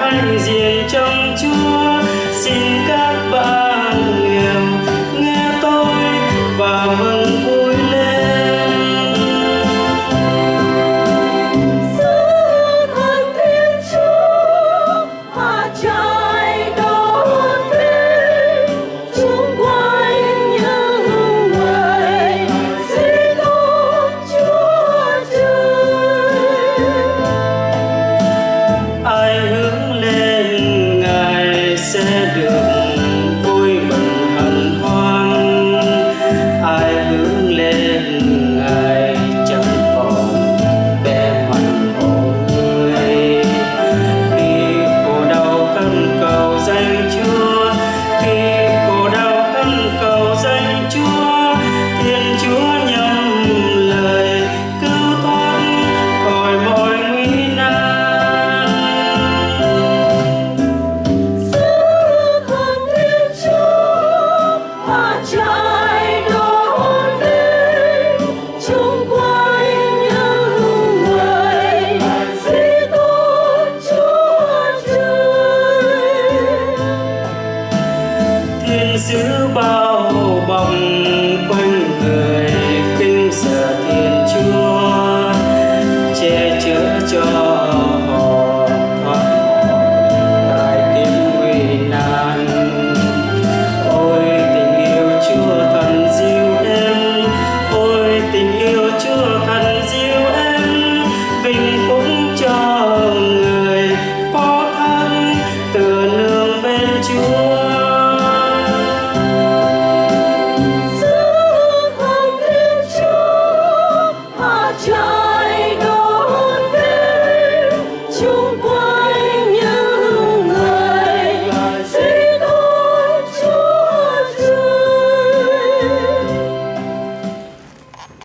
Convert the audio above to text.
hạnh diện trong Chúa. Xin các bạn nghèo nghe tôi và mừng vui lên. Giữa thần Thiên Chúa mà trời đón đến, chung quanh những người suy tôn Chúa trời. Ai hướng lên Ngài sẽ được vui mừng hân hoan, ai hướng lên Ngài chẳng còn vẻ mặt khổ người. Khi khổ đau khấn cầu danh Chúa, khi khổ đau khấn cầu danh Chúa, Thiên Chúa nhầm lời cứu thoát khỏi mọi nguy nan. Giữa thần Thiên Chúa mà trời đón đến, chung quanh những người suy tôn Chúa trời. Thiên sứ bao bọc quanh người kính sợ Thiên Chúa, che chở cho họ thoát khỏi tai kiếp nguy nan. Ôi tình yêu Chúa thần dịu êm, ôi tình yêu Chúa thần dịu êm, vinh phúc cho người phó thác tựa nương bên Chúa. Giữa thần Thiên Chúa mà trời